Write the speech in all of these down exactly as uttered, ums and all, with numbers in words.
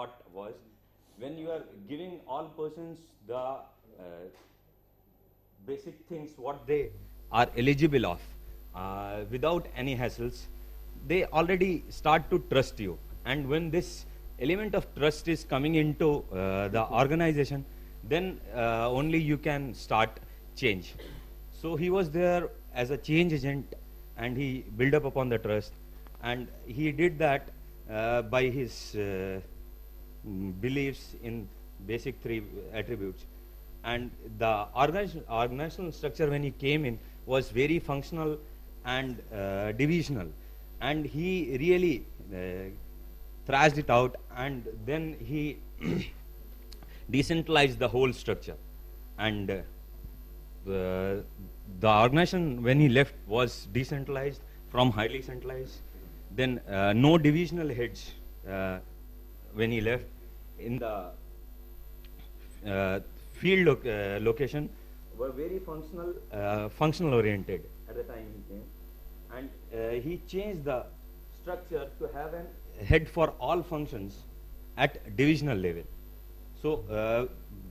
thought was, when you are giving all persons the uh, basic things what they are eligible of, uh, without any hassles, they already start to trust you. And when this element of trust is coming into uh, the organization, then uh, only you can start change. So he was there as a change agent, and he built up upon the trust, and he did that uh, by his uh, mm, beliefs in basic three attributes. And the organization, organizational structure when he came in was very functional and uh, divisional, and he really uh, thrashed it out, and then he decentralized the whole structure. And uh, the, the organization when he left was decentralized from highly centralized. Then uh, no divisional heads uh, when he left. In the uh, field lo uh, location were very functional, uh, functional oriented at the time he came, and uh, he changed the structure to have a head for all functions at divisional level. So, uh,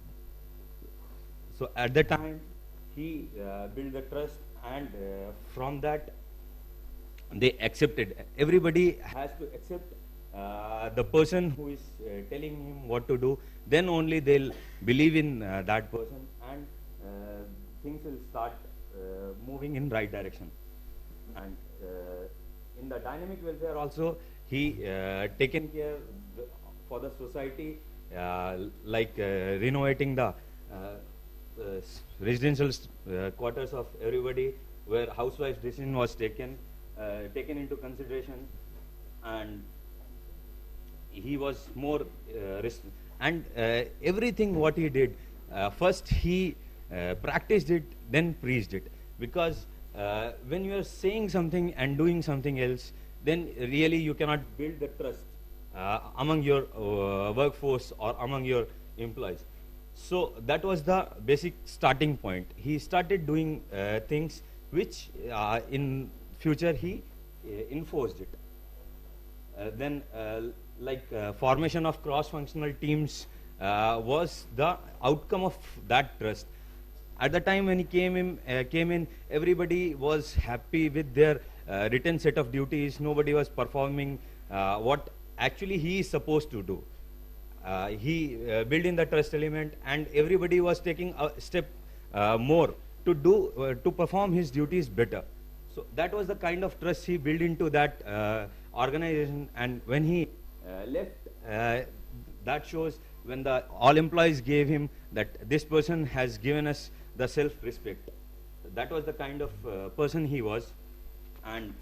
so at the time he uh, built the trust, and uh, from that they accepted. Everybody has to accept uh, the person who is uh, telling him what to do. Then only they'll believe in uh, that person, and uh, things will start uh, moving in right direction. And uh, in the dynamic welfare also, he uh, taken care the, for the society, uh, like uh, renovating the uh, uh, residential uh, quarters of everybody, where housewife's decision was taken uh, taken into consideration, and he was more uh, risk. And uh, everything what he did, uh, first he uh, practiced it, then preached it. Because uh, when you are saying something and doing something else, then really you cannot build the trust uh, among your uh, workforce or among your employees. So that was the basic starting point. He started doing uh, things which uh, in future he uh, enforced it. Uh, then uh, like uh, formation of cross-functional teams uh, was the outcome of that trust. At the time when he came in, uh, came in, everybody was happy with their uh, written set of duties. Nobody was performing uh, what actually he is supposed to do. Uh, he uh, built in the trust element, and everybody was taking a step uh, more to do uh, to perform his duties better. So that was the kind of trust he built into that uh, organization. And when he uh, left, uh, that shows when the all employees gave him that this person has given us the self-respect. That was the kind of uh, person he was. And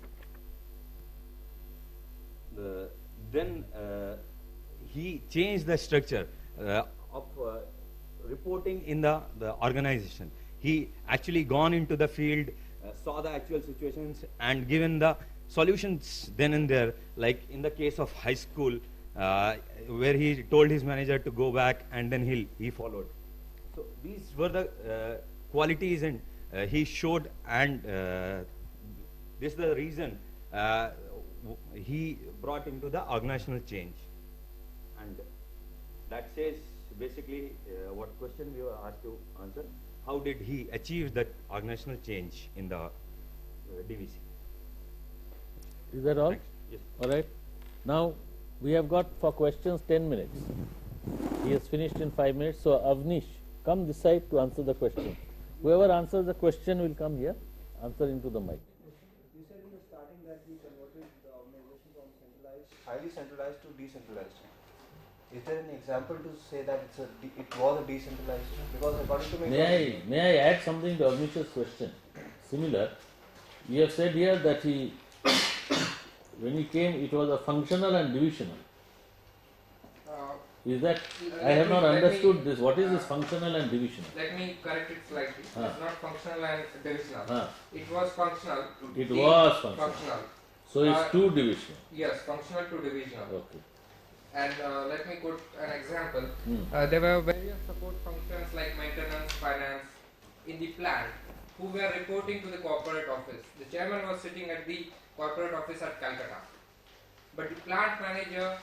the, then uh, he changed the structure uh, of uh, reporting in the, the organization. He actually gone into the field, uh, saw the actual situations, and given the solutions then and there, like in the case of high school, uh, where he told his manager to go back, and then he, he followed. So these were the uh, qualities, and uh, he showed, and uh, this is the reason uh, he brought into the organizational change. And that says basically uh, what question we were asked to answer. How did he achieve that organizational change in the uh, D V C? Is that all? Thanks. Yes. All right. Now we have got for questions ten minutes. He has finished in five minutes. So Avnish, come this side to answer the question. Whoever answers the question will come here, answer into the mic. You said in the starting that we converted the organization from centralized, highly centralized to decentralized. Is there an example to say that it's a de it was a decentralized? Because according to me, May I may I add something to Avnish's question? Similar, you have said here that he when he came it was a functional and divisional. Uh, Is that uh, I have me, not understood me, this? What is uh, this functional and divisional? Let me correct it slightly. Ah. It's not functional and divisional. Ah. It was functional. To It be was functional. functional. So it's Uh, two divisional. Yes, functional to divisional. Okay. And uh, let me put an example. Hmm. Uh, there were various support functions like maintenance, finance in the plant who were reporting to the corporate office. The chairman was sitting at the corporate office at Calcutta. But the plant manager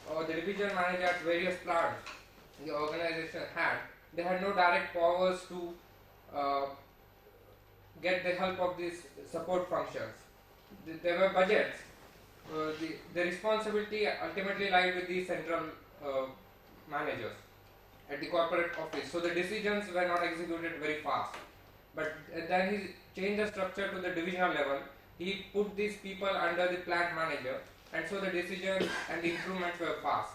or the division manager at various plants the organization had, they had no direct powers to uh, get the help of these support functions. Th- There were budgets. Uh, the, the responsibility ultimately lied with the central uh, managers at the corporate office. So the decisions were not executed very fast. But uh, then he changed the structure to the divisional level. He put these people under the plant manager, and so the decisions and the improvements were fast.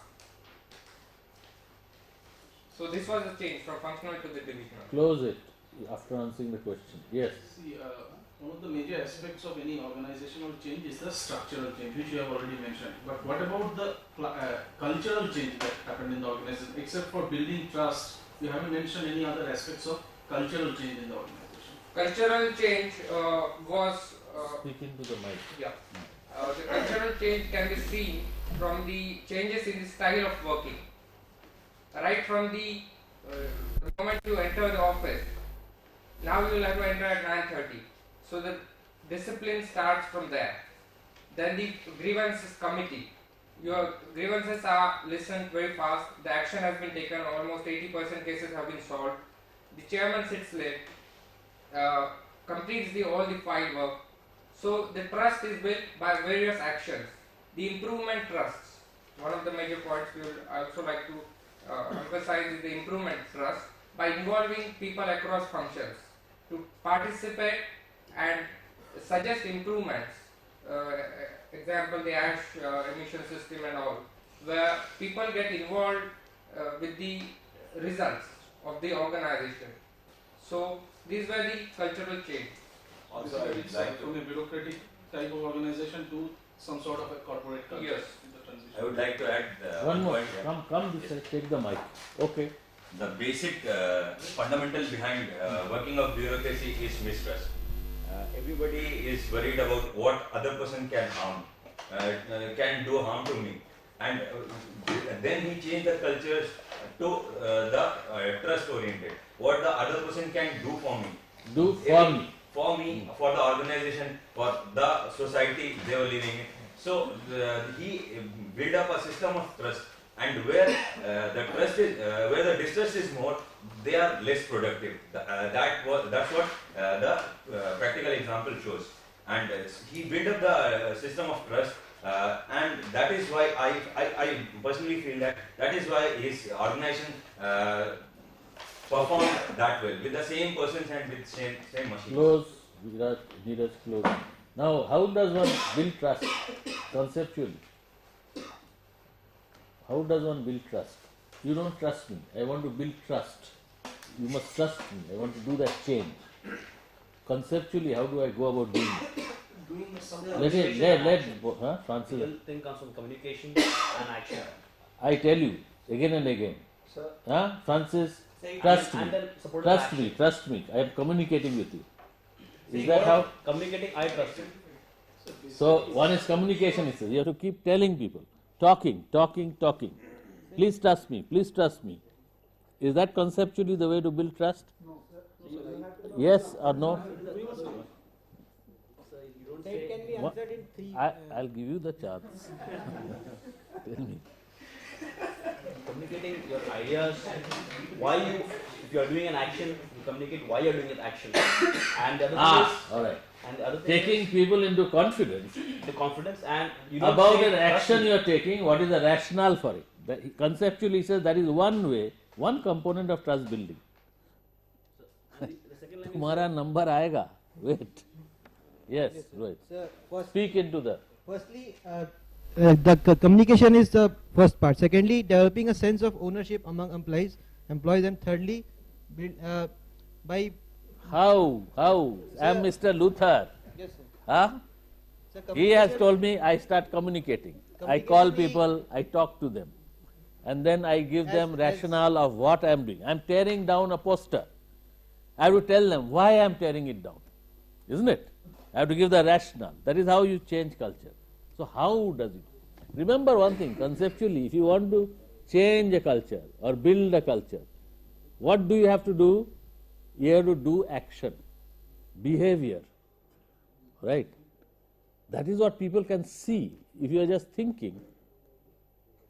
So this was the change from functional to the divisional. Close it after answering the question. Yes. See, uh, one of the major aspects of any organizational change is the structural change, which you have already mentioned. But what about the pl- uh, cultural change that happened in the organization? Except for building trust, you haven't mentioned any other aspects of cultural change in the organization. Cultural change uh, was uh, Speak into the mic. yeah. Uh, the cultural change can be seen from the changes in the style of working. Right from the, uh, the moment you enter the office, now you will have to enter at nine thirty. So the discipline starts from there. Then the grievances committee. Your grievances are listened very fast. The action has been taken. Almost eighty percent cases have been solved. The chairman sits late, uh, completes the all the file work. So the trust is built by various actions. The improvement trusts. One of the major points we would also like to uh, emphasize is the improvement trust by involving people across functions to participate and suggest improvements. Uh, example, the ash uh, emission system and all, where people get involved uh, with the results of the organization. So these were the cultural change. Also, I would like from a bureaucratic type of organization to some sort of a corporate culture Yes. in the transition. I would like to add uh, One one more. point here. Come, come this side. Take the mic. Okay. The basic uh, fundamental behind uh, working of bureaucracy is mistrust. Uh, everybody is worried about what other person can harm, uh, uh, can do harm to me, and uh, then he changed the cultures to uh, the uh, trust oriented. What the other person can do for me, Do for me. for me, for the organization, for the society they were living in. So uh, he built up a system of trust, and where uh, the trust is, uh, where the distrust is more, they are less productive. The, uh, that was that's what uh, the uh, practical example shows. And uh, he built up the uh, system of trust, uh, and that is why I, I I personally feel that that is why his organization uh, performed that well with the same persons and with same same machines. Close. Neeraj, Neeraj, close. Now, how does one build trust conceptually? How does one build trust? You don't trust me. I want to build trust. You must trust me. I want to do that change. Conceptually, how do I go about doing it? Doing some Let it, let, let, huh, Francis? Real thing comes from communication and action. I tell you again and again. Sir, Huh? Francis, Say- trust and, me. and then support Trust the me, action. trust me. I am communicating with you. Is See, that what- how? Communicating, I trust you. So, one is communication, it says. You have to keep telling people. Talking, talking, talking. Please trust me, please trust me. Is that conceptually the way to build trust? No. Yes or no? So it can be What? answered in three. I, uh, I'll give you the chance. Tell me. Communicating your ideas, why you, if you are doing an action, you communicate why you are doing that action. And the other thing Ah, is, all right. and the other thing Taking people into confidence is the confidence, and you don't about say, an "Trust action me." you are taking, what is the rationale for it? That he conceptually says that is one way, one component of trust building. तुम्हारा number आएगा. Wait. Yes, right. Sir, first, Speak into the. firstly, uh, uh, the c- communication is the first part. Secondly, developing a sense of ownership among employees, employees, and thirdly, build, uh, by How? How? I am Mister Luther. yes, sir. Huh? Sir, He has communication- told me I start communicating. I call Communication people, I talk to them. And then I give As- them as- rationale of what I am doing. I am tearing down a poster. I have to tell them why I am tearing it down. Isn't it? I have to give the rationale. That is how you change culture. So how does it? Remember one thing, conceptually, if you want to change a culture or build a culture, what do you have to do? You have to do action, behavior, right? That is what people can see. If you are just thinking,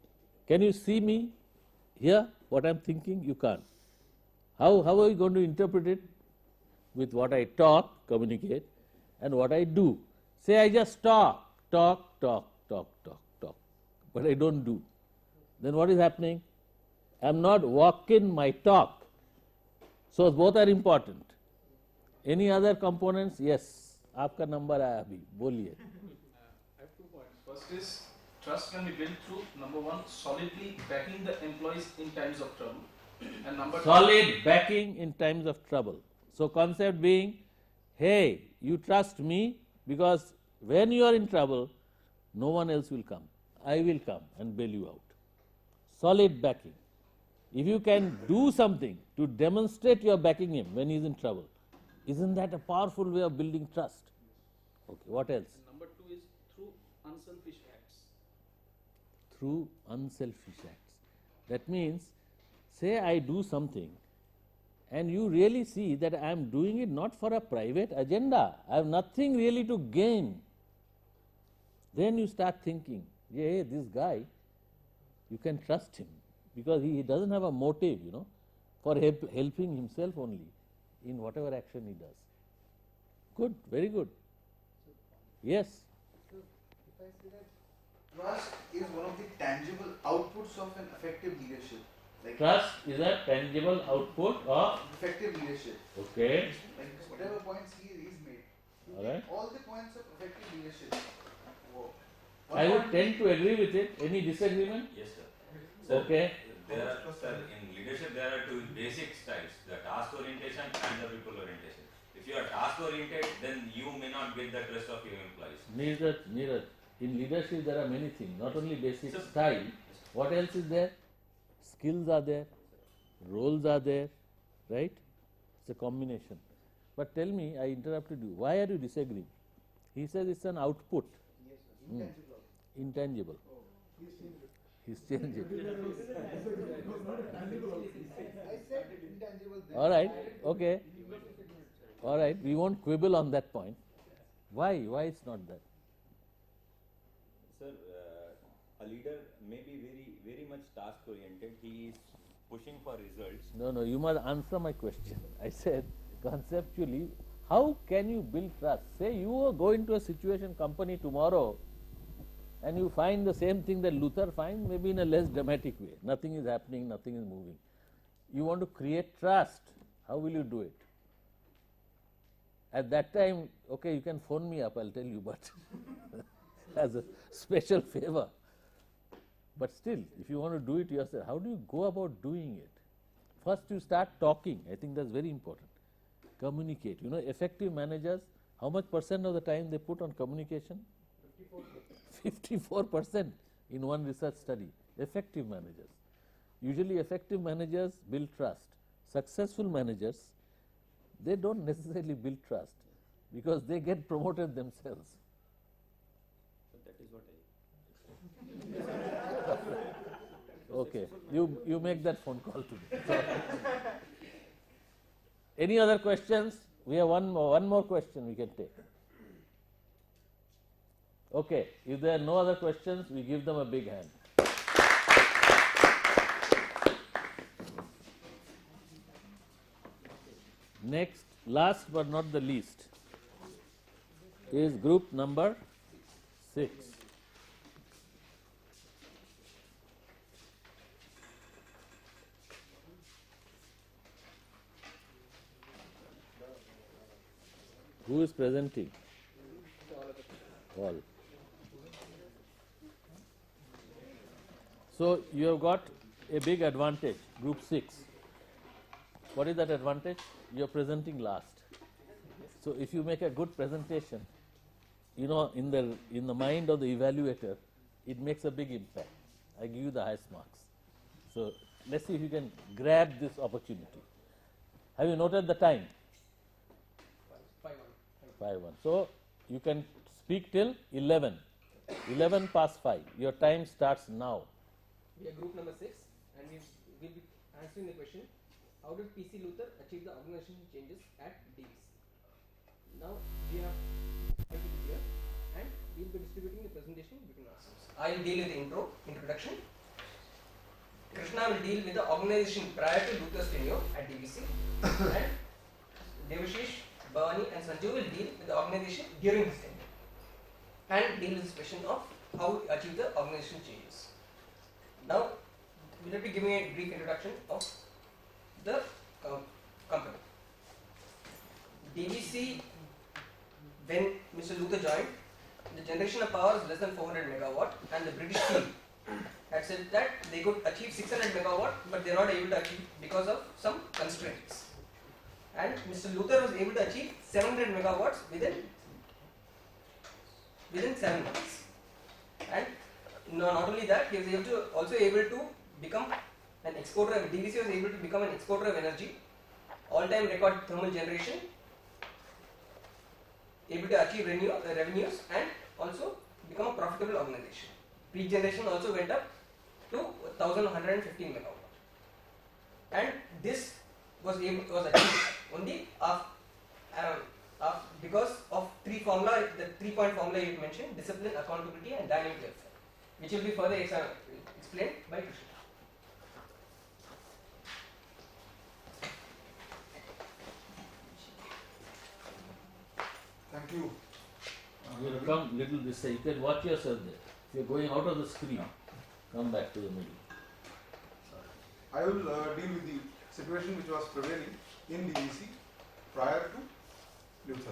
Can you see me here, what I am thinking? You can't. How, how are you going to interpret it? With what I talk, communicate, and what I do. Say I just talk, talk, talk, talk, talk, talk, but I don't do. Then what is happening? I am not walking my talk. So both are important. Any other components? Yes. आपका number आया अभी, बोलिए. I have two points. First is trust can be built through number one, solidly backing the employees in times of trouble, and number Solid backing in times of trouble. So concept being, hey, you trust me because when you are in trouble, no one else will come. I will come and bail you out. Solid backing. If you can do something to demonstrate you are backing him when he is in trouble, isn't that a powerful way of building trust? Okay, what else? And number two is through unselfish acts. Through unselfish acts. That means, say I do something and you really see that I am doing it not for a private agenda, I have nothing really to gain. Then you start thinking, yeah, hey, this guy, you can trust him because he, he doesn't have a motive, you know, for help, helping himself only in whatever action he does. Good, very good. Yes. So, if I say that trust is one of the tangible outputs of an effective leadership. Like Trust is a tangible output of, effective leadership. okay, Like whatever points he he's made. You All take right. all the points of effective leadership. Whoa. One I would point tend to agree with it. Any disagreement? Yes, sir. Sir, Okay. There are, sir, in leadership there are two basic styles, the task orientation and the people orientation. If you are task oriented, then you may not get the trust of your employees. Neeraj, Neeraj, in leadership there are many things, not only basic Sir. style. What else is there? Skills are there, roles are there, right? It's a combination. But tell me, I interrupted you, why are you disagreeing? He says it's an output. Yes, sir. Hmm. Intangible. Intangible. He's changed it. I said intangible then. All right, okay. All right, we won't quibble on that point. Why? Why it's not that? Sir, uh, a leader may be very, very much task oriented. He is pushing for results. No, no, you must answer my question. I said, conceptually, how can you build trust? Say you go into a situation company tomorrow and you find the same thing that Luther finds, maybe in a less dramatic way. Nothing is happening, nothing is moving. You want to create trust. How will you do it? At that time, okay, you can phone me up, I'll tell you, but as a special favor. But still, if you want to do it yourself, how do you go about doing it? First you start talking, I think that's very important. Communicate. You know, effective managers, how much percent of the time they put on communication? fifty-four percent in one research study. Effective managers. Usually effective managers build trust. Successful managers, they don't necessarily build trust because they get promoted themselves. So that is what I. Okay, you, you make that phone call to me. So, any other questions? We have one more, one more question we can take. Okay, if there are no other questions, we give them a big hand. Next, last but not the least, is group number six. Who is presenting? All. So you have got a big advantage, group six. What is that advantage? You are presenting last. So if you make a good presentation, you know, in the in the mind of the evaluator, it makes a big impact. I give you the highest marks. So let's see if you can grab this opportunity. Have you noted the time? Five one. Five one. So you can speak till eleven. Eleven past five. Your time starts now. We are group number six, and we will be answering the question: how did P C Luther achieve the organizational changes at D V C? Now we have five people here, and we will be distributing the presentation between ourselves. I will deal with the intro, introduction, Krishna will deal with the organization prior to Luther's tenure at D V C, and Devashish, Bhavani and Sanju will deal with the organization during his tenure and deal with this question of how to achieve the organization changes. Now, we will be giving a brief introduction of the uh, company. D V C, when Mister Luther joined, the generation of power is less than four hundred megawatt, and the British team had said that they could achieve six hundred megawatt, but they are not able to achieve because of some constraints. And Mister Luther was able to achieve seven hundred megawatts within within seven months. And no, not only that, he was able to also able to become an exporter. Of, D V C was able to become an exporter of energy, all-time record thermal generation, able to achieve renew, uh, revenues, and also become a profitable organization. Peak generation also went up to one thousand one hundred fifteen megawatt, and this was able, was achieved only of, um, of because of three formula, the three-point formula you mentioned: discipline, accountability, and dynamic welfare, which will be further ex explained by Krishna. Thank you. You will come little this side. You can watch yourself there. If you are going out of the screen, come back to the middle. I will uh, deal with the situation which was prevailing in D V C prior to Luther.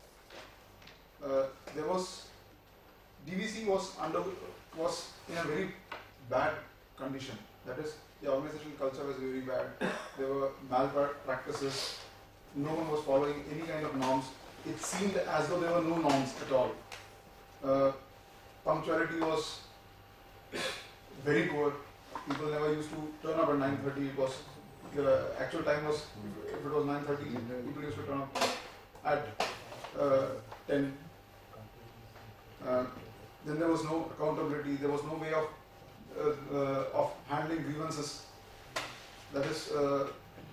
Uh, there was D V C was under was in a very bad condition. That is, the organizational culture was very bad. There were malpractices. No one was following any kind of norms. It seemed as though there were no norms at all. Uh, punctuality was very poor. People never used to turn up at nine thirty. It was the actual time was, if it was nine thirty, people used to turn up at uh, ten. Uh, then there was no accountability. There was no way of uh, uh, of handling grievances. That is, uh,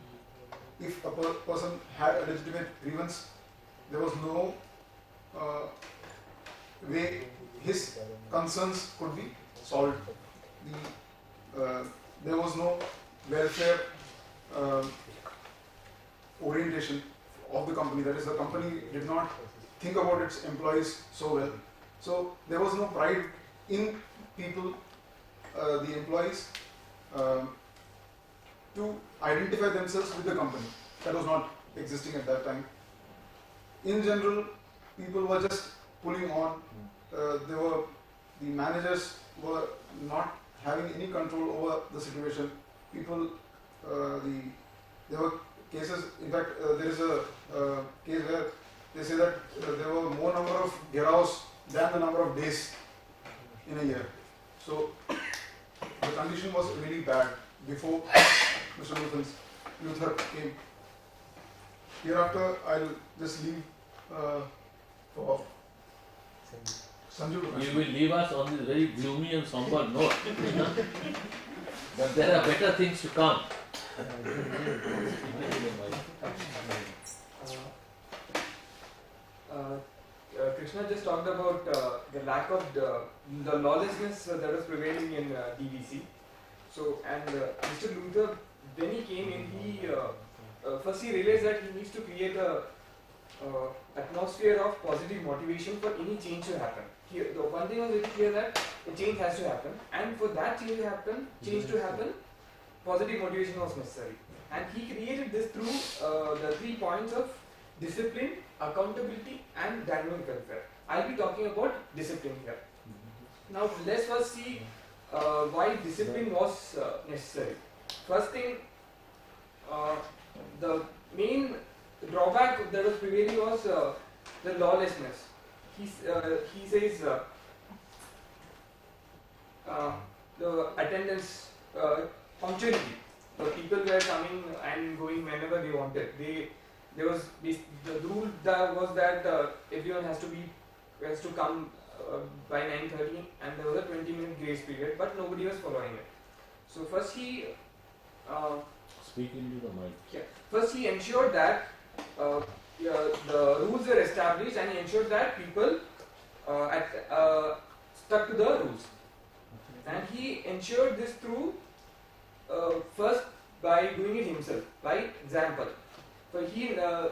if a per person had a legitimate grievance, there was no uh, way his concerns could be solved. The, uh, there was no welfare uh, orientation of the company. That is, the company did not think about its employees so well. So there was no pride in people, uh, the employees, uh, to identify themselves with the company. That was not existing at that time. In general, people were just pulling on. Uh, they were, the managers were not having any control over the situation. People, uh, the there were cases. In fact, uh, there is a uh, case where they say that uh, there were more number of geraos than the number of days in a year. So the condition was really bad before Mister Luther's, Luther came. Hereafter, I'll just leave uh, for Sanju to You continue. will leave us on this very gloomy and somber note. But there are better things to come. Uh, uh, Krishna just talked about uh, the lack of the, the lawlessness uh, that was prevailing in uh, D V C. So, and uh, Mister Luther, when he came in, he uh, uh, first he realized that he needs to create a uh, atmosphere of positive motivation for any change to happen. He, the one thing was very clear that a change has to happen, and for that change to happen, change to happen, positive motivation was necessary. And he created this through uh, the three points of discipline, accountability, and dynamic welfare. I'll be talking about discipline here. Now let's first see uh, why discipline was uh, necessary. First thing, uh, the main drawback that was prevailing was uh, the lawlessness. He, uh, he says uh, uh, the attendance, uh, punctuality. The people were coming and going whenever they wanted. They there was this, the rule that was that uh, everyone has to be has to come uh, by nine thirty, and there was a twenty minute grace period, but nobody was following it. So first he uh, Speak into the mic. yeah, first he ensured that uh, yeah, the rules were established, and he ensured that people uh, at, uh, stuck to the rules. And he ensured this through uh, first by doing it himself, by example. So he, uh,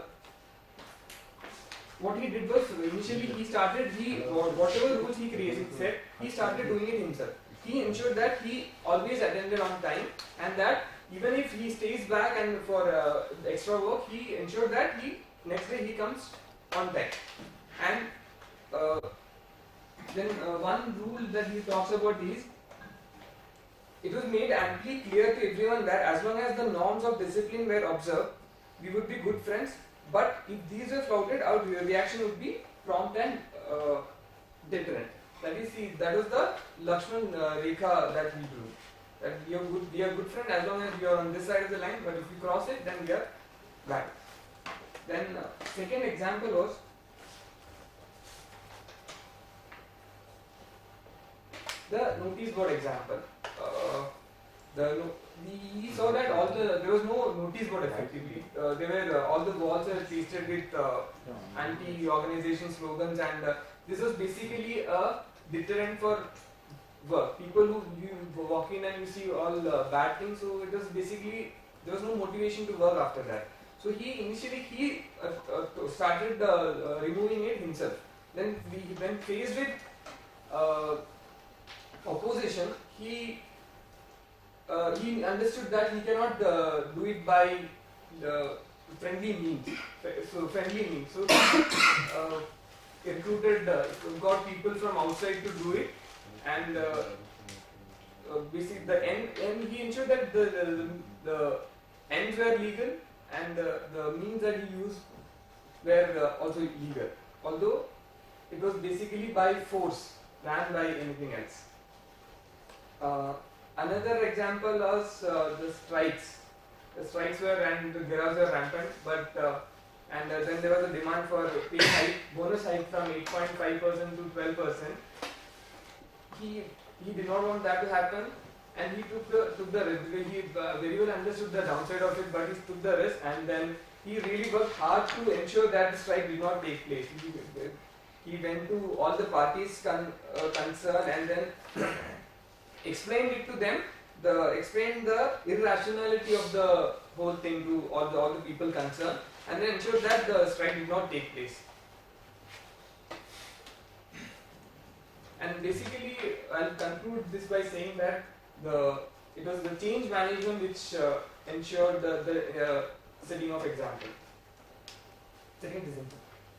what he did was initially he started, he whatever rules he created, set, he started doing it himself. He ensured that he always attended on time, and that even if he stays back and for uh, extra work, he ensured that he next day he comes on time. And uh, then uh, one rule that he talks about is, it was made amply clear to everyone that as long as the norms of discipline were observed, we would be good friends. But if these were flouted, our reaction would be prompt and uh, deterrent. That is, see, that was the Lakshman uh, Rekha that we drew. That we are good, we are good friends as long as we are on this side of the line. But if we cross it, then we are bad. Then uh, second example was, the notice board example. Uh, the no, we saw that all the there was no notice board effectively. Uh, there were uh, all the walls were pasted with uh, anti-organization slogans, and uh, this was basically a deterrent for work. People who you walk in and you see all uh, bad things, so it was basically there was no motivation to work after that. So he initially he uh, uh, started uh, uh, removing it himself. Then we when faced with uh, opposition, he uh, he understood that he cannot uh, do it by the friendly means. So friendly means. So uh, he recruited, uh, got people from outside to do it, and uh, uh, basically the end. And he ensured that the the, the ends were legal and uh, the means that he used were uh, also legal. Although it was basically by force than by anything else. Uh, another example was uh, the strikes. The strikes were and the garage were rampant, but uh, and uh, then there was a demand for pay hike, bonus hike from eight point five percent to twelve percent. He he did not want that to happen, and he took the took the risk. He uh, very well understood the downside of it, but he took the risk, and then he really worked hard to ensure that the strike did not take place. He, he went to all the parties con, uh, concerned and then explained it to them, the explained the irrationality of the whole thing to all the all the people concerned, and then ensured that the strike did not take place. And basically, I'll conclude this by saying that the it was the change management which uh, ensured the, the uh, setting of example. Second example.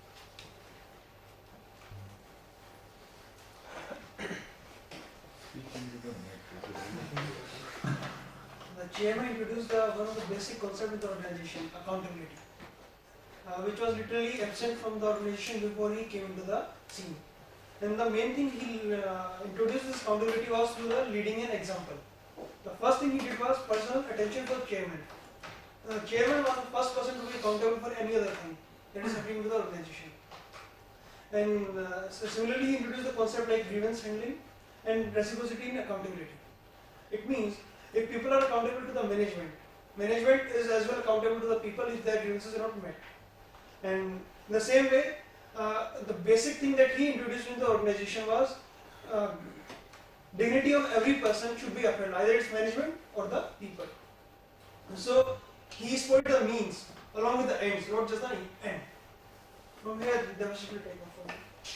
The chairman introduced the, one of the basic concepts of the organization, accountability, uh, which was literally absent from the organization before he came into the scene. And the main thing he uh, introduced this accountability was through the leading an example. The first thing he did was personal attention for chairman. The chairman was the first person to be accountable for any other thing that is happening to the organization. And uh, so similarly, he introduced the concept like grievance handling and reciprocity in accountability. It means if people are accountable to the management, management is as well accountable to the people if their grievances are not met. And in the same way, uh, the basic thing that he introduced in the organization was uh, dignity of every person should be upheld, either it's management or the people. So he spoke the means along with the ends, not just the end. From here, the Devash will take off.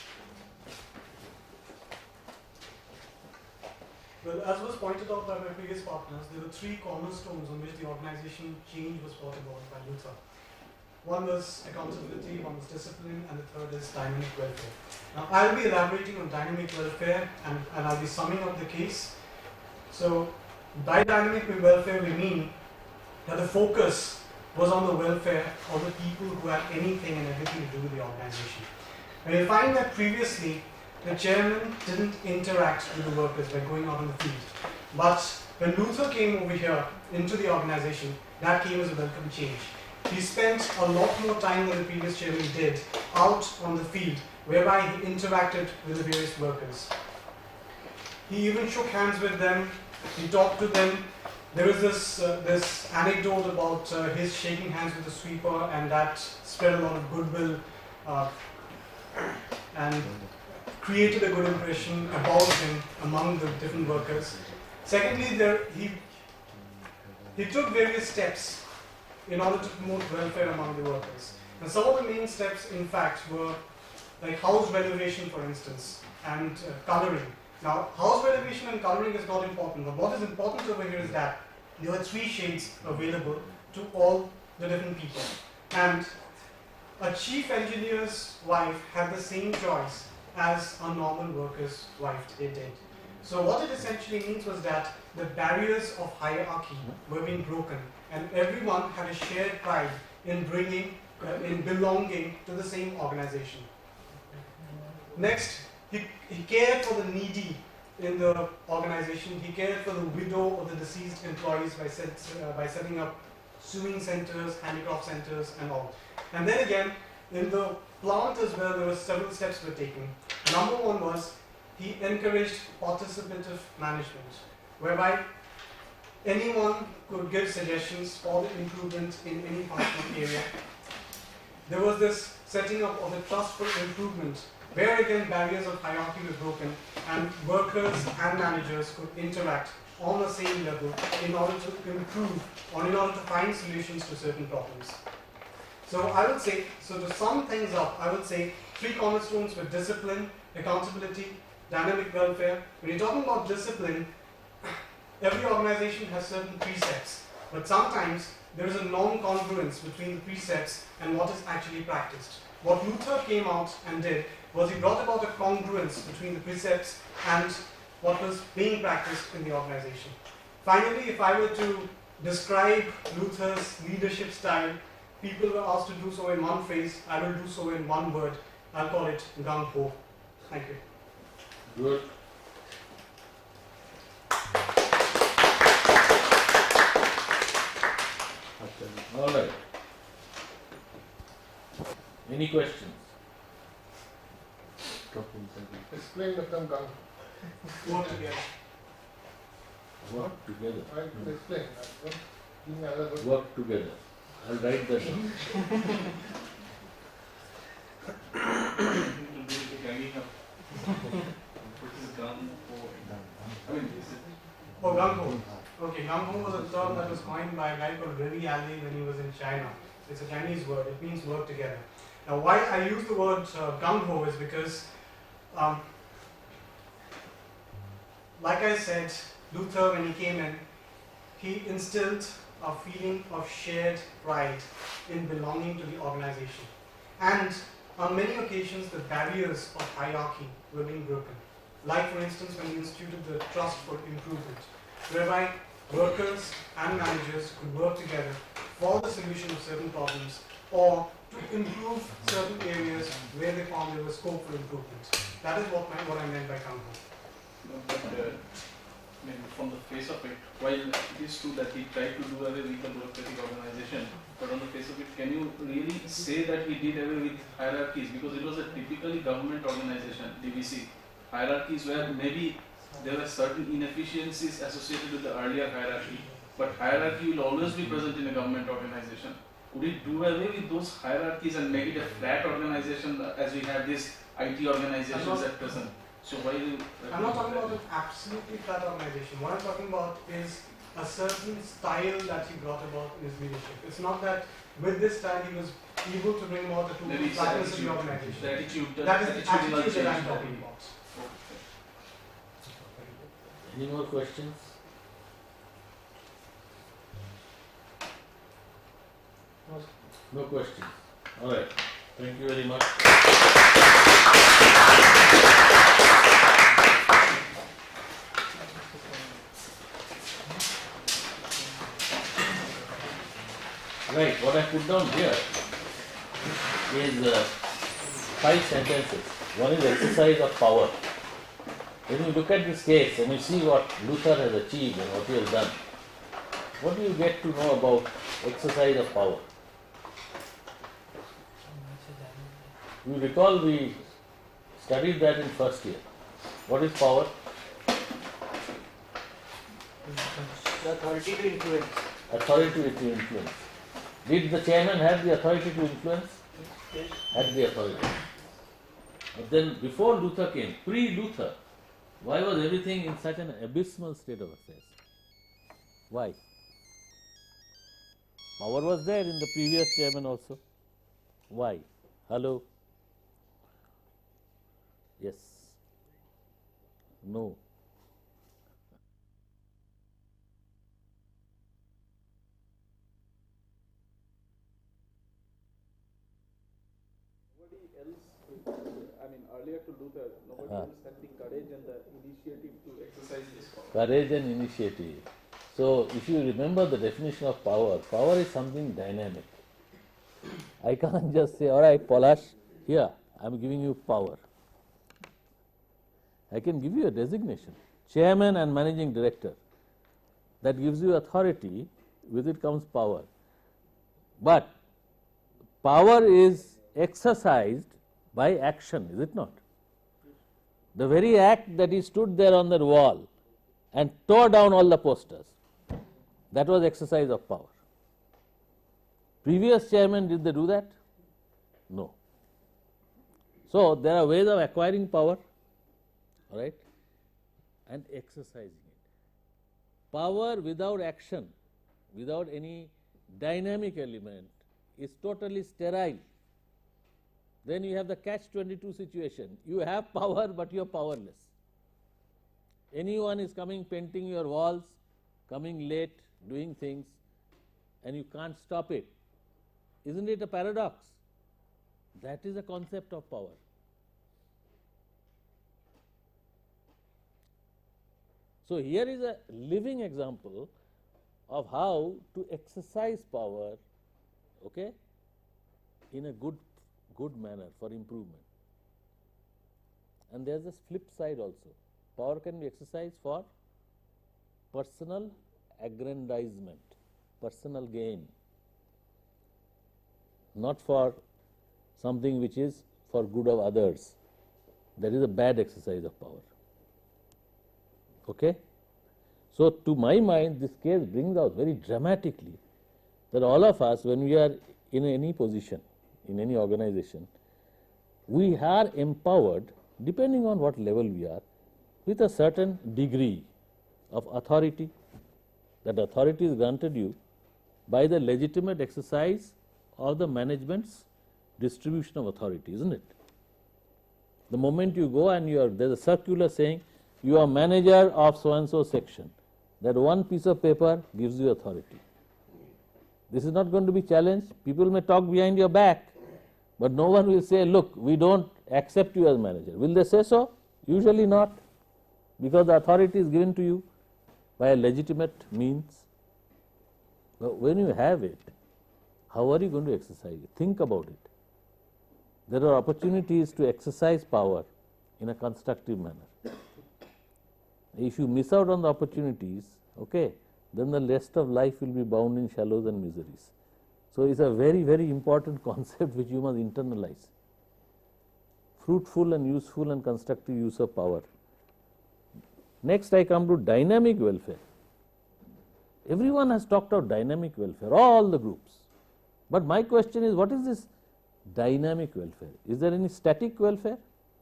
Well, as was pointed out by my previous partners, there were three cornerstones on which the organization change was brought about by Luther. One was accountability, one was discipline, and the third is dynamic welfare. Now, I'll be elaborating on dynamic welfare and, and I'll be summing up the case. So, by dynamic welfare, we mean that the focus was on the welfare of the people who had anything and everything to do with the organization. And you'll find that previously, the chairman didn't interact with the workers by going out on the field. But when Luther came over here into the organization, that came as a welcome change. He spent a lot more time than the previous chairman did out on the field, whereby he interacted with the various workers. He even shook hands with them, he talked to them. There was this, uh, this anecdote about uh, his shaking hands with the sweeper, and that spread a lot of goodwill uh, and created a good impression about him among the different workers. Secondly, there, he he took various steps in order to promote welfare among the workers. And some of the main steps, in fact, were like house renovation, for instance, and uh, colouring. Now, house renovation and colouring is not important, but what is important over here is that there were three shades available to all the different people. And a chief engineer's wife had the same choice as a normal worker's wife did. So what it essentially means was that the barriers of hierarchy were being broken, and everyone had a shared pride in bringing, uh, in belonging to the same organization. Next, he, he cared for the needy in the organization. He cared for the widow or the deceased employees by, set, uh, by setting up sewing centers, handicraft centers, and all. And then again, in the plant as well, there were several steps were taken. Number one was he encouraged participative management, whereby anyone could give suggestions for the improvement in any functional area. There was this setting up of a trust for improvement, where again barriers of hierarchy were broken and workers and managers could interact on the same level in order to improve or in order to find solutions to certain problems. So I would say, so to sum things up, I would say three cornerstones were discipline, accountability, dynamic welfare. When you're talking about discipline, every organization has certain precepts, but sometimes there is a non-congruence between the precepts and what is actually practiced. What Luther came out and did was he brought about a congruence between the precepts and what was being practiced in the organization. Finally, if I were to describe Luther's leadership style, people were asked to do so in one phrase. I will do so in one word. I'll call it gung-ho. Thank you. Good. All right. Any questions? Explain the term gung. Work together. Work together. I will explain that. Give me another word. Work together. I'll write that down. Oh, gung-ho. Okay, gung-ho was a term that was coined by a guy called Revi Ali when he was in China. It's a Chinese word. It means work together. Now, why I use the word uh, gung-ho is because, um, like I said, Luther, when he came in, he instilled a feeling of shared pride in belonging to the organization. And on many occasions, the barriers of hierarchy were being broken. Like, for instance, when he instituted the Trust for Improvement, whereby workers and managers could work together for the solution of certain problems or to improve certain areas where they found there was scope for improvement. That is what, my, what I meant by gung-ho. No, but uh, I mean, from the face of it, while it is true that he tried to do away with the bureaucratic organization, but on the face of it, can you really say that he did away with hierarchies? Because it was a typically government organization, D V C. Hierarchies where maybe there were certain inefficiencies associated with the earlier hierarchy, but hierarchy will always be present in a government organization. Could it do away with those hierarchies and make it a flat organization as we have these I T organizations at present? So why do you I'm not talking about an absolutely flat organization. What I'm talking about is a certain style that he brought about in his leadership. It's not that with this style he was able to bring about the total Maybe it's flatness of the attitude. organization. The attitude, the that is the attitudinal attitude that I'm change. talking about. Any more questions? No questions. All right. Thank you very much. Right. What I put down here is uh, five sentences. One is exercise of power. When you look at this case and you see what Luther has achieved and what he has done, what do you get to know about exercise of power? You recall we studied that in first year. What is power? The authority to influence. Authority to influence. Did the chairman have the authority to influence? Yes. Had the authority. But then before Luther came, pre-Luther, why was everything in such an abysmal state of affairs? Why? Power was there in the previous chairman also. Why? Hello? Yes. No. Nobody else, I mean, earlier to Luther, nobody Ah. else had the courage and the initiative to exercise this power. Courage and initiative. So, if you remember the definition of power, power is something dynamic. I can't just say, all right, Palash, here, I am giving you power. I can give you a designation, chairman and managing director. That gives you authority, with it comes power. But power is exercised by action, is it not? The very act that he stood there on the wall and tore down all the posters, that was exercise of power. Previous chairman, did they do that? No. So, there are ways of acquiring power, all right, and exercising it. Power without action, without any dynamic element, is totally sterile. Then you have the catch twenty-two situation. You have power, but you are powerless. Anyone is coming, painting your walls, coming late, doing things, and you can't stop it. Isn't it a paradox? That is a concept of power. So, here is a living example of how to exercise power, okay, in a good, good manner for improvement. And there is a flip side also. Power can be exercised for personal aggrandizement, personal gain, not for something which is for good of others. That is a bad exercise of power. Okay? So, to my mind, this case brings out very dramatically that all of us, when we are in any position, in any organization, we are empowered, depending on what level we are, with a certain degree of authority. That authority is granted you by the legitimate exercise of the management's distribution of authority, isn't it? The moment you go and you are, there is a circular saying, you are manager of so and so section, that one piece of paper gives you authority. This is not going to be challenged. People may talk behind your back, but no one will say, look, we don't accept you as manager. Will they say so? Usually not, because the authority is given to you by a legitimate means. But when you have it, how are you going to exercise it? Think about it. There are opportunities to exercise power in a constructive manner. If you miss out on the opportunities, okay, then the rest of life will be bound in shallows and miseries. So, it is a very, very important concept which you must internalize. Fruitful and useful and constructive use of power. Next, I come to dynamic welfare. Everyone has talked of dynamic welfare, all the groups. But my question is, what is this dynamic welfare? Is there any static welfare?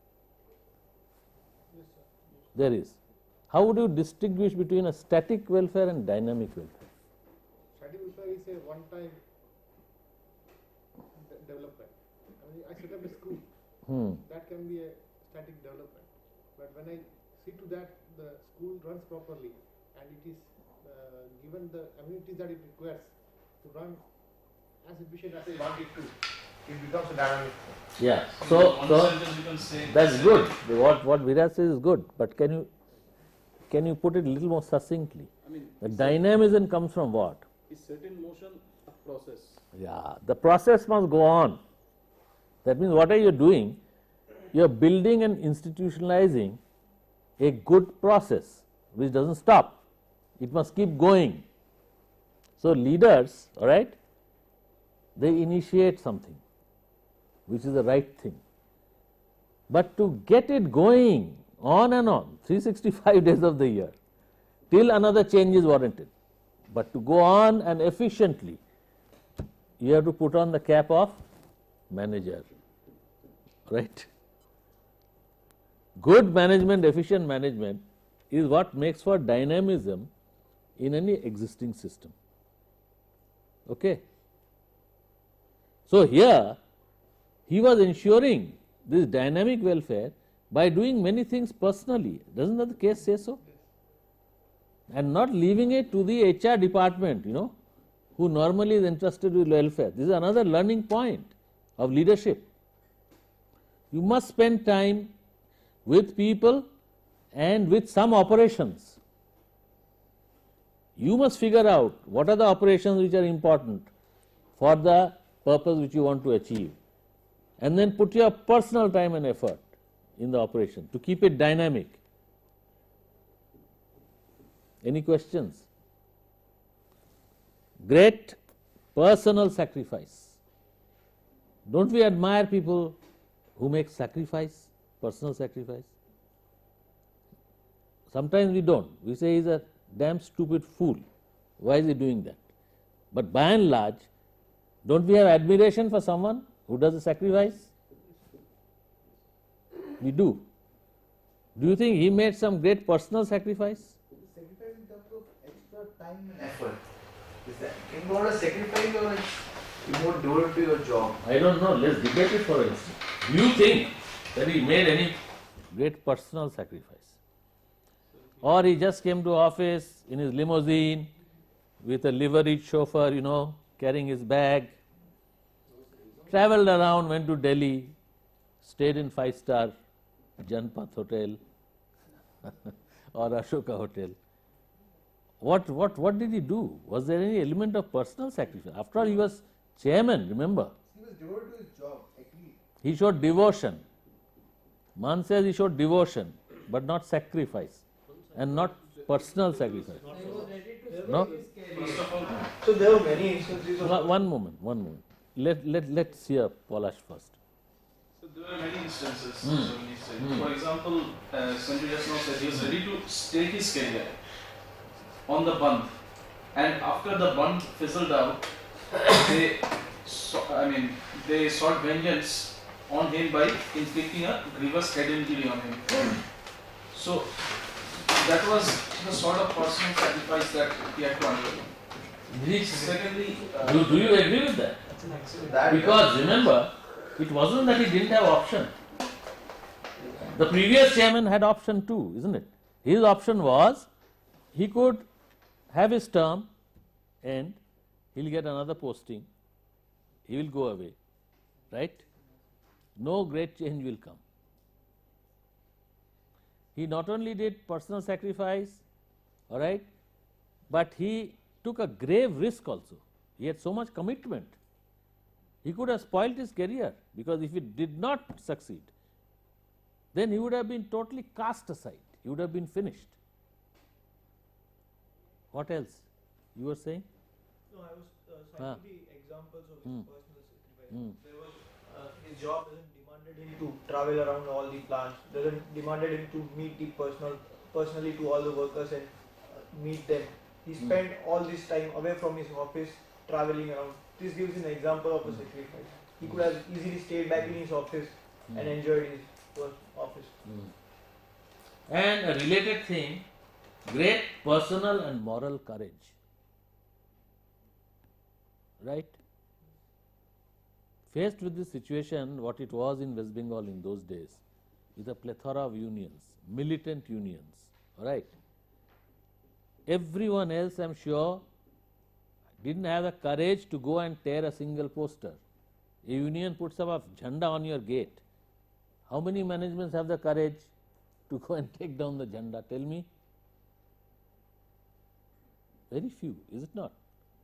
Yes, sir. There is. How would you distinguish between a static welfare and dynamic welfare? Static welfare is a one-time de- development. I mean, I set up a school. Hmm. That can be a static development. But when I see to that the school runs properly and it is uh, given the amenities that it requires to run as efficient as I want it to, it becomes a dynamic. Yeah. In So, one so sentence you can say that's good. What what Virat says is good. But can you can you put it a little more succinctly? I mean, The dynamism comes from what? is set in motion a process. Yeah. The process must go on. That means, what are you doing? You are building and institutionalizing a good process which doesn't stop. It must keep going. So, leaders, all right, they initiate something which is the right thing. But to get it going on and on, three hundred sixty-five days of the year, till another change is warranted. But to go on and efficiently, you have to put on the cap of manager, right? Good management, efficient management is what makes for dynamism in any existing system. Okay. So, here he was ensuring this dynamic welfare by doing many things personally. Does not the case say so? And not leaving it to the H R department, you know, who normally is entrusted with welfare. This is another learning point of leadership. You must spend time with people and with some operations. You must figure out what are the operations which are important for the purpose which you want to achieve, and then put your personal time and effort in the operation to keep it dynamic. Any questions? Great personal sacrifice. Don't we admire people who make sacrifice, personal sacrifice? Sometimes we don't. We say he's a damn stupid fool. Why is he doing that? But by and large, don't we have admiration for someone who does a sacrifice? We do. Do you think he made some great personal sacrifice? Sacrifice in terms of extra time and effort. Is that involved a sacrifice or it's more devoted to your job? I don't know. Let's debate it for instance. Do you think that he made any great personal sacrifice? Or he just came to office in his limousine with a liveried chauffeur, you know, carrying his bag, travelled around, went to Delhi, stayed in five-star Janpath Hotel or Ashoka Hotel. What, what, what did he do? Was there any element of personal sacrifice? After all, he was chairman, remember. He was devoted to his job, actually. He showed devotion. Man says he showed devotion, but not sacrifice, and not personal sacrifice. No? So there were many instances of... One moment, one moment. Let, let, let's hear Polash first. So there were many instances. Hmm. So when he said, Hmm. For example, uh, Sanjay just now said he was ready to stake his career on the Bandh, and after the Bandh fizzled out, they, so, I mean, they sought vengeance on him by inflicting a grievous head injury on him. So that was the sort of personal sacrifice that he had to undergo. Secondly, uh, Do, do you agree with that? That Because remember, it wasn't that he didn't have option. The previous chairman had option too, isn't it? His option was he could have his term and he'll get another posting, he will go away, right? No great change will come. He not only did personal sacrifice, all right, but he took a grave risk also. He had so much commitment. He could have spoiled his career, because if it did not succeed, then he would have been totally cast aside. He would have been finished. What else? You were saying? No, I was uh, citing Ah. the examples of his Hmm. personal sacrifice. Hmm. There was uh, his job doesn't demanded him to travel around all the plants, doesn't demanded him to meet the personal personally to all the workers and uh, meet them. He Hmm. spent all this time away from his office, traveling around. This gives an example of a Hmm. sacrifice. He could have easily stayed back in his office Hmm. and enjoyed his work office. Mm. And a related thing, great personal and moral courage. Right? Faced with this situation, what it was in West Bengal in those days, with a plethora of unions, militant unions, all right? Everyone else, I am sure, didn't have the courage to go and tear a single poster. A union puts up a jhanda on your gate. How many managements have the courage to go and take down the jhanda? Tell me. Very few, is it not?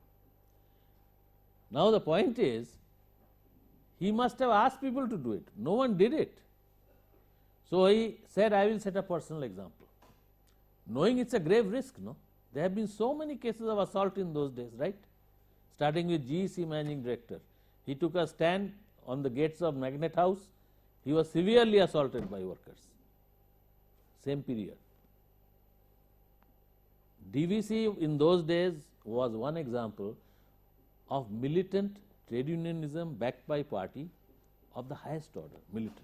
Now the point is, he must have asked people to do it. No one did it. So he said, I will set a personal example. Knowing it's a grave risk, no? There have been so many cases of assault in those days, right? Starting with G E C managing director. He took a stand on the gates of Magnet House. He was severely assaulted by workers. Same period. D V C in those days was one example of militant trade unionism backed by party of the highest order, militant.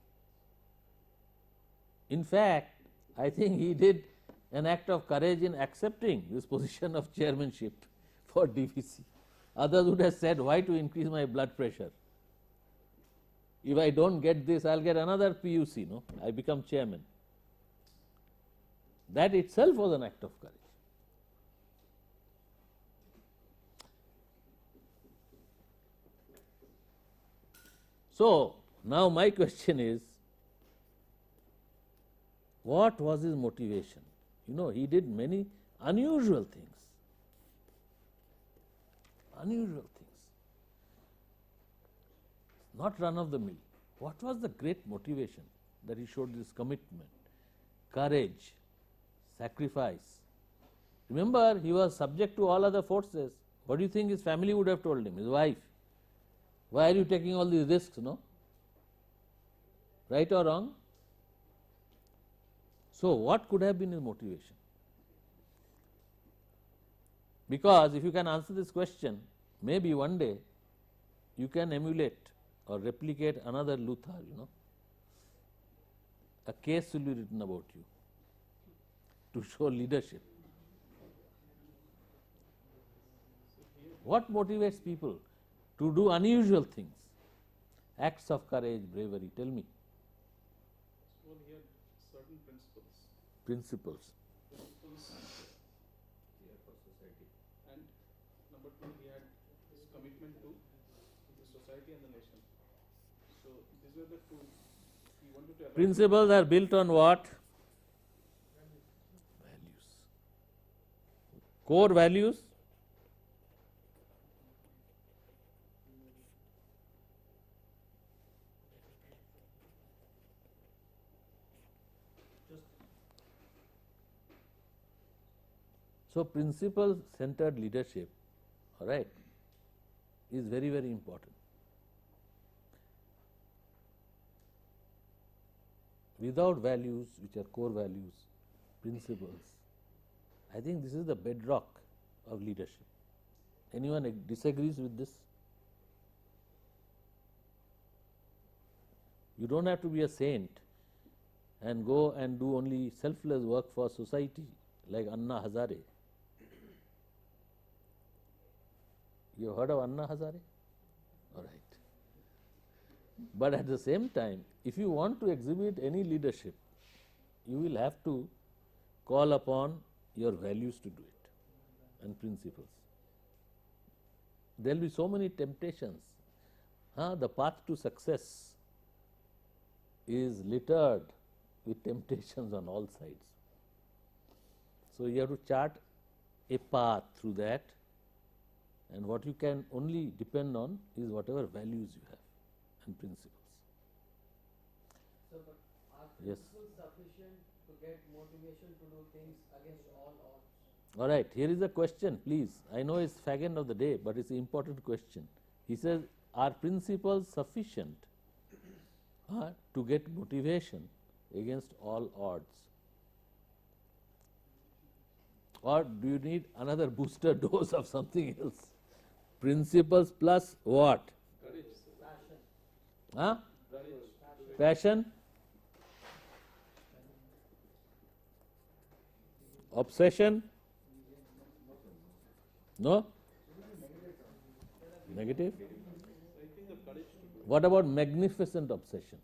In fact, I think he did an act of courage in accepting this position of chairmanship for D V C. Others would have said, why to increase my blood pressure? If I don't get this, I'll get another P U C, no? I become chairman. That itself was an act of courage. So, now my question is, what was his motivation? You know, he did many unusual things. Unusual things. Not run of the mill. What was the great motivation that he showed this commitment, courage, sacrifice? Remember, he was subject to all other forces. What do you think his family would have told him, his wife? Why are you taking all these risks, no? Right or wrong? So, what could have been his motivation? Because if you can answer this question, maybe one day you can emulate or replicate another Luther, you know. A case will be written about you to show leadership. What motivates people to do unusual things, acts of courage, bravery? Tell me. Well, he had certain principles. Principles. Principles here for society. And number two, he had his commitment to the society and the nation. So these were the two. He wanted to Principles are built on what? Values. Core values. So, principle centered leadership, all right, is very, very important. Without values, which are core values, principles, I think this is the bedrock of leadership. Anyone ag- disagrees with this? You don't have to be a saint and go and do only selfless work for society like Anna Hazare. You have heard of Anna Hazare? All right. But at the same time, if you want to exhibit any leadership, you will have to call upon your values to do it and principles. There will be so many temptations. Huh? The path to success is littered with temptations on all sides. So, you have to chart a path through that, and what you can only depend on is whatever values you have and principles. So, but are Yes. principles sufficient to get motivation to do things against all odds? All right, here is a question, please. I know it's fag end of the day, but it's an important question. He says, are principles sufficient uh, to get motivation against all odds? Or do you need another booster dose of something else? Principles plus what? Courage. Passion. Huh? Courage. Passion? Obsession? No? Negative? I think the courage to do. What about magnificent obsession?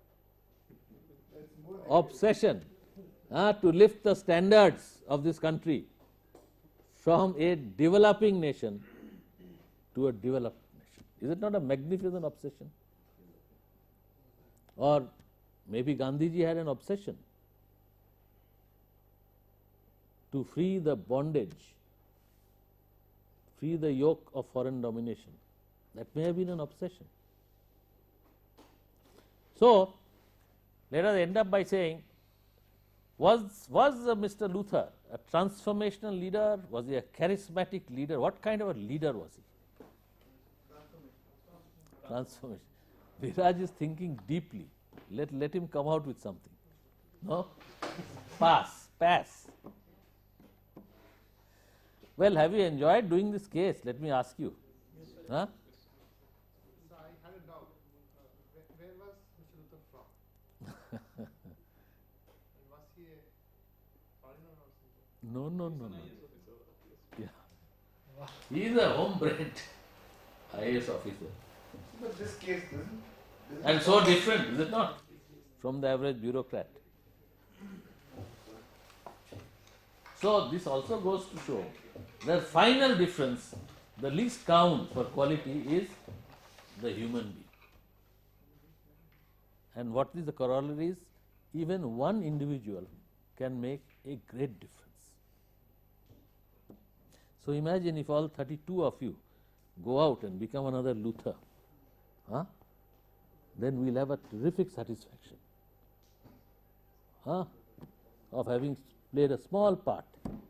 Obsession uh, to lift the standards of this country from a developing nation to a developed nation. Is it not a magnificent obsession? Or maybe Gandhiji had an obsession to free the bondage, free the yoke of foreign domination. That may have been an obsession. So, let us end up by saying, was, was uh, Mister Luther a transformational leader? Was he a charismatic leader? What kind of a leader was he? Transformation. Viraj is thinking deeply. Let, let him come out with something. No? Pass, pass. Well, have you enjoyed doing this case? Let me ask you. Huh? So I had a doubt. Uh, where, where was Mister Luther from? And was he a foreigner or something? No, no, no, no. Yeah. He is a homebred. I A S officer. But this case doesn't. doesn't And so different, is it not, from the average bureaucrat? So this also goes to show the final difference, the least count for quality is the human being. And what is the corollary is, even one individual can make a great difference. So imagine if all thirty-two of you go out and become another Luther, huh? Then we'll have a terrific satisfaction, huh? Of having played a small part.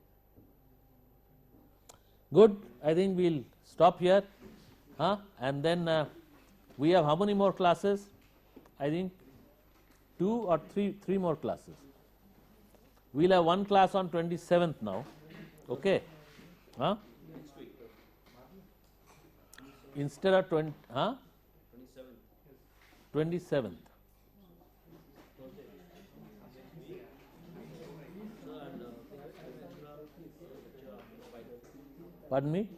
Good, I think we'll stop here, huh? And then uh, we have how many more classes? I think two or three, three more classes. We'll have one class on twenty-seventh now, okay? Huh? Next week. Instead of twenty, huh? twenty-seventh. Pardon me?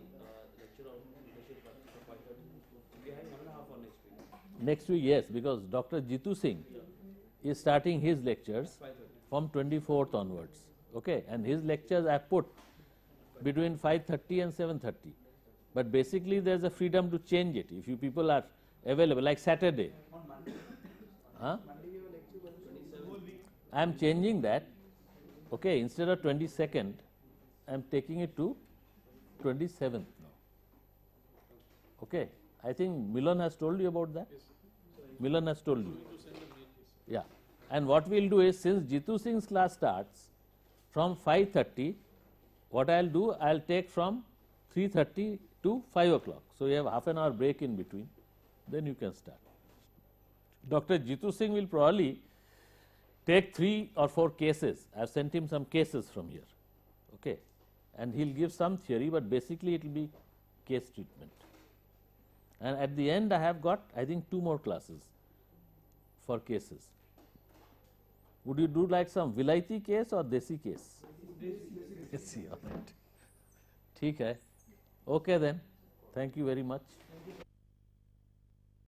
Next week, yes, because Doctor Jitu Singh is starting his lectures from twenty-fourth onwards, okay? And his lectures I put between five thirty and seven thirty. But basically there is a freedom to change it if you people are available, like Saturday. Huh? I am changing that, okay? Instead of twenty-second, I am taking it to twenty-seventh now. Okay? I think Milan has told you about that? Milan has told you. Yeah. And what we will do is, since Jitu Singh's class starts from five thirty, what I will do, I will take from three thirty to five o'clock. So you have half an hour break in between, then you can start. Doctor Jitu Singh will probably take three or four cases. I have sent him some cases from here, okay? And he will give some theory, but basically it will be case treatment. And at the end I have got, I think, two more classes for cases. Would you do like some Vilaiti case or Desi case? Desi, all right. ठीक है. Okay then. Thank you very much.